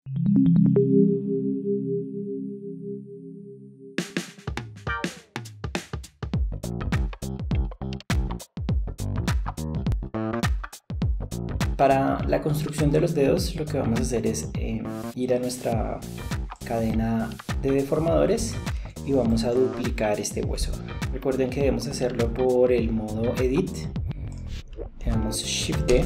Para la construcción de los dedos lo que vamos a hacer es ir a nuestra cadena de deformadores y vamos a duplicar este hueso. Recuerden que debemos hacerlo por el modo Edit. Le damos Shift D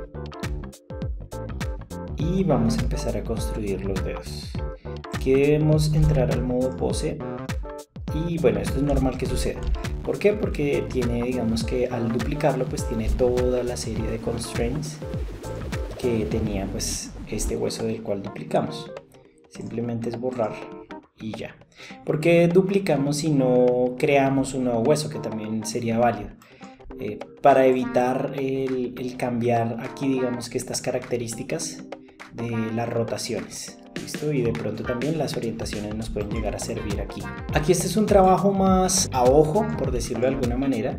y vamos a empezar a construir los dedos. Aquí debemos entrar al modo Pose y bueno, esto es normal que suceda. ¿Por qué? Porque tiene, digamos que al duplicarlo pues tiene toda la serie de constraints que tenía pues este hueso del cual duplicamos. Simplemente es borrar y ya. ¿Por qué duplicamos si no creamos un nuevo hueso? Que también sería válido. Para evitar el cambiar aquí, digamos que estas características de las rotaciones. ¿Listo? Y de pronto también las orientaciones nos pueden llegar a servir aquí. Aquí este es un trabajo más a ojo, por decirlo de alguna manera.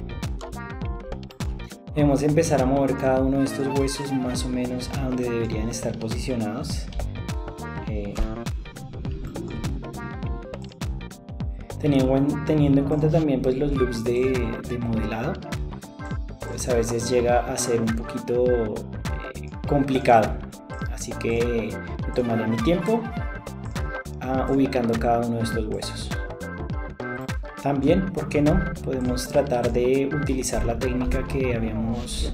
Debemos empezar a mover cada uno de estos huesos más o menos a donde deberían estar posicionados. Teniendo en cuenta también pues los loops de modelado, pues a veces llega a ser un poquito complicado. Así que me tomaré mi tiempo ubicando cada uno de estos huesos. También, ¿por qué no? Podemos tratar de utilizar la técnica que habíamos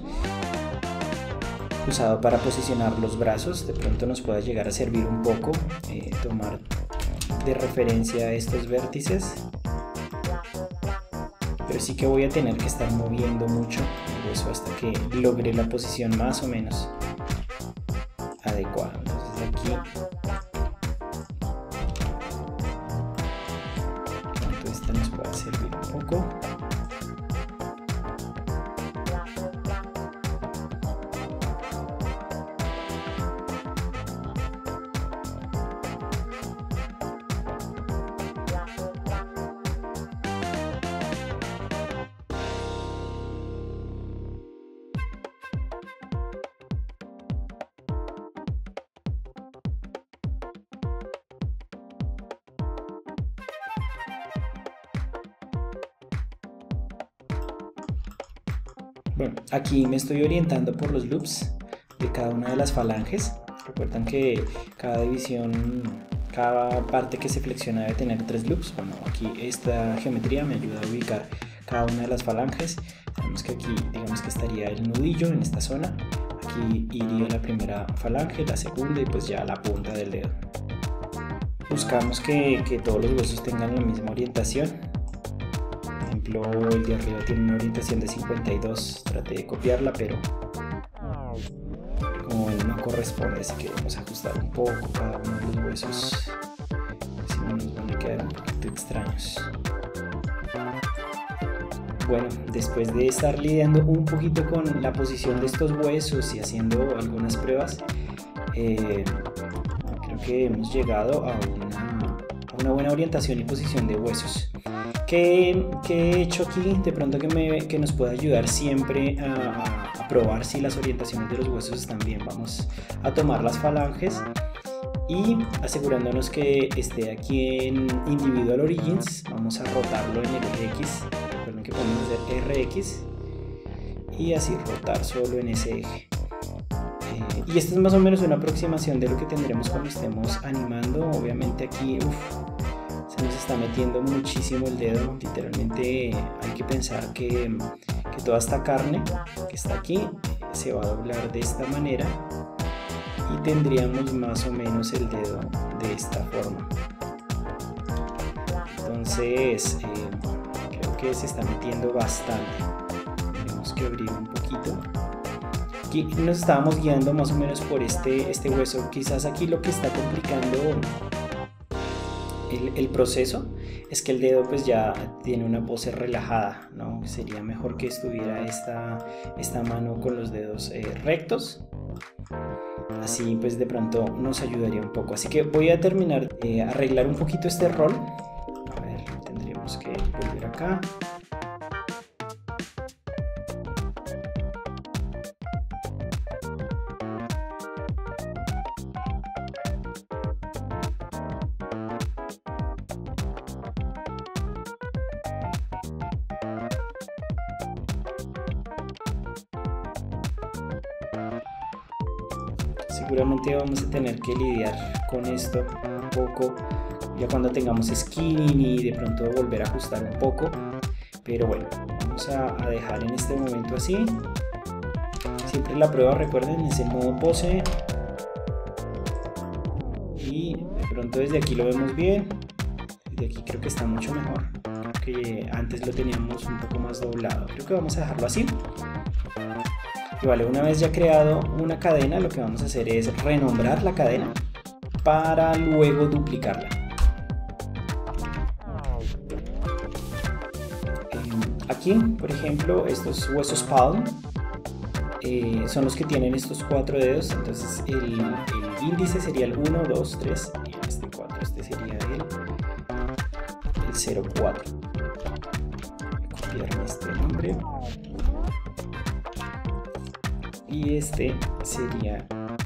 usado para posicionar los brazos. De pronto nos pueda llegar a servir un poco tomar de referencia estos vértices. Pero sí que voy a tener que estar moviendo mucho el hueso hasta que logre la posición más o menos adecuada. Entonces aquí esta nos puede servir un poco. Bueno, aquí me estoy orientando por los loops de cada una de las falanges. Recuerdan que cada división, cada parte que se flexiona debe tener 3 loops. Bueno, aquí esta geometría me ayuda a ubicar cada una de las falanges. Sabemos que aquí, digamos que estaría el nudillo en esta zona. Aquí iría la primera falange, la segunda y pues ya la punta del dedo. Buscamos que todos los huesos tengan la misma orientación. Por ejemplo, el de arriba tiene una orientación de 52, traté de copiarla, pero como no corresponde, así que vamos a ajustar un poco cada uno de los huesos, si no nos van a quedar un poquito extraños. Bueno, después de estar lidiando un poquito con la posición de estos huesos y haciendo algunas pruebas, creo que hemos llegado a una buena orientación y posición de huesos. ¿Qué he hecho aquí? De pronto que nos puede ayudar siempre a probar si las orientaciones de los huesos están bien. Vamos a tomar las falanges y asegurándonos que esté aquí en Individual Origins, vamos a rotarlo en el eje X. Recuerden que podemos hacer RX y así rotar solo en ese eje. Y esta es más o menos una aproximación de lo que tendremos cuando estemos animando. Obviamente aquí se nos está metiendo muchísimo el dedo. Literalmente hay que pensar que toda esta carne que está aquí se va a doblar de esta manera y tendríamos más o menos el dedo de esta forma. Entonces creo que se está metiendo bastante. Tenemos que abrir un poquito. Aquí nos estábamos guiando más o menos por este hueso. Quizás aquí lo que está complicando el proceso es que el dedo pues ya tiene una pose relajada, ¿no? Sería mejor que estuviera esta mano con los dedos rectos. Así pues de pronto nos ayudaría un poco. Así que voy a terminar de arreglar un poquito este rol. A ver, tendríamos que volver acá. Seguramente vamos a tener que lidiar con esto un poco ya cuando tengamos skinning y de pronto volver a ajustar un poco, pero bueno, vamos a dejar en este momento así. Siempre la prueba, recuerden, es el modo pose y de pronto desde aquí lo vemos bien. Desde aquí creo que está mucho mejor, creo que antes lo teníamos un poco más doblado. Creo que vamos a dejarlo así. Y vale, una vez ya creado una cadena, lo que vamos a hacer es renombrar la cadena para luego duplicarla. Aquí, por ejemplo, estos huesos palm son los que tienen estos 4 dedos. Entonces el índice sería el 1, 2, 3 y este 4. Este sería el 0,4. Voy a copiar este nombre. Y este sería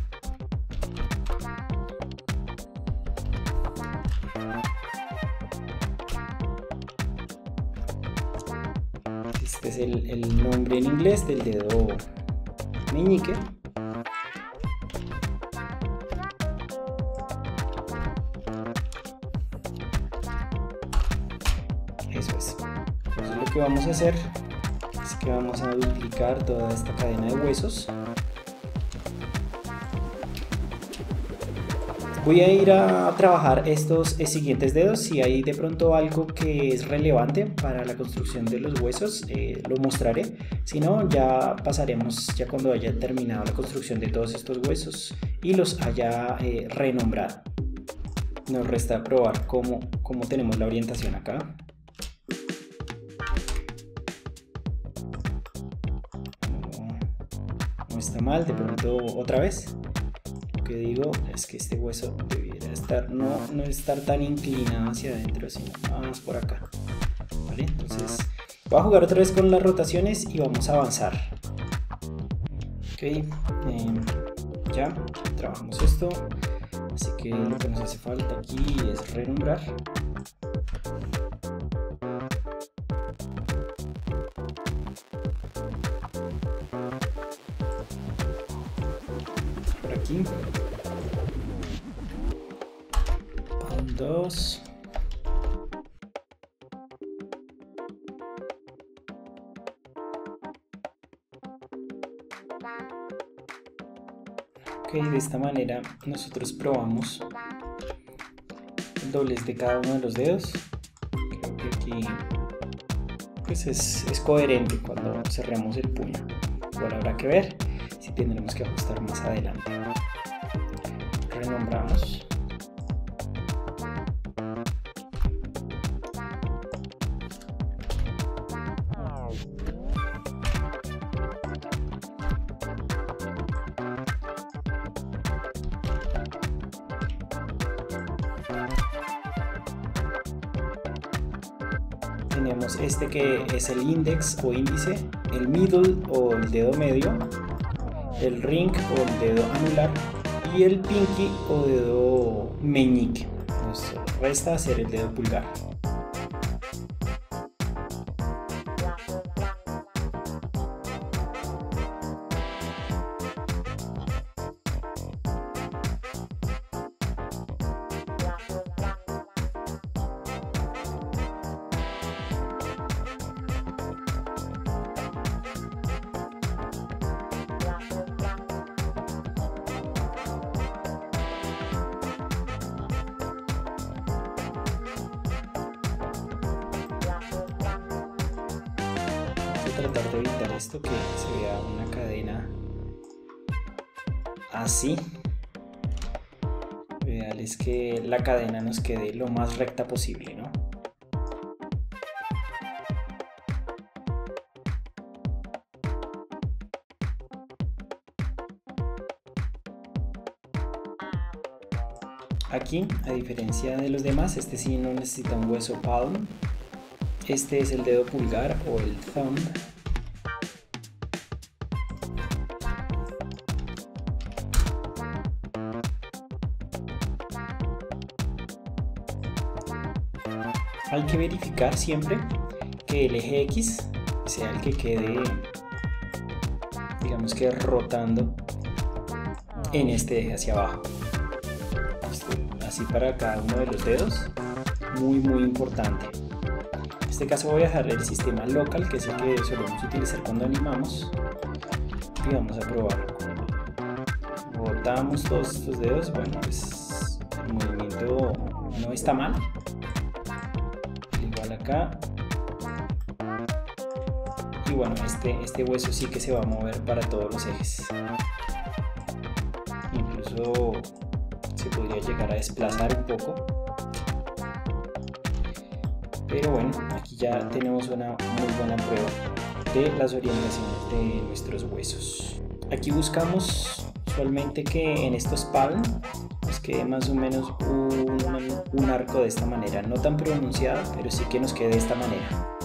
este es el nombre en inglés del dedo meñique. Eso es. Entonces lo que vamos a hacer es que vamos a duplicar toda esta cadena de huesos. Voy a ir a trabajar estos siguientes dedos. Si hay de pronto algo que es relevante para la construcción de los huesos, lo mostraré. Si no, ya pasaremos ya cuando haya terminado la construcción de todos estos huesos y los haya renombrado. Nos resta probar cómo tenemos la orientación acá. No está mal, de pronto otra vez. Lo que digo es que este hueso debiera estar, no estar tan inclinado hacia adentro, sino más por acá. ¿Vale? Entonces voy a jugar otra vez con las rotaciones y vamos a avanzar. Ok, ya trabajamos esto. Así que lo que nos hace falta aquí es renombrar. Por aquí. Palm 2. Ok, de esta manera nosotros probamos el doblez de cada uno de los dedos. Creo que aquí pues es coherente cuando cerremos el puño. Ahora habrá que ver si tendremos que ajustar más adelante. Renombramos. Tenemos este que es el index o índice, el middle o el dedo medio, el ring o el dedo anular y el pinky o dedo meñique. Nos resta hacer el dedo pulgar. Tratar de evitar esto, que se vea una cadena así. Lo ideal es que la cadena nos quede lo más recta posible, ¿no? Aquí, a diferencia de los demás, este sí no necesita un hueso palm. Este es el dedo pulgar o el thumb. Hay que verificar siempre que el eje X sea el que quede, digamos que rotando en este eje hacia abajo. Así para cada uno de los dedos, muy importante. En este caso voy a dejar el sistema local, que es el que solemos utilizar cuando animamos, y vamos a probar. Botamos todos estos dedos. Bueno, pues el movimiento no está mal, igual acá. Y bueno, este hueso sí que se va a mover para todos los ejes, incluso se podría llegar a desplazar un poco, pero bueno, aquí ya tenemos una muy buena prueba de las orientaciones de nuestros huesos. Aquí buscamos usualmente que en estos palm nos quede más o menos un arco de esta manera, no tan pronunciado, pero sí que nos quede de esta manera.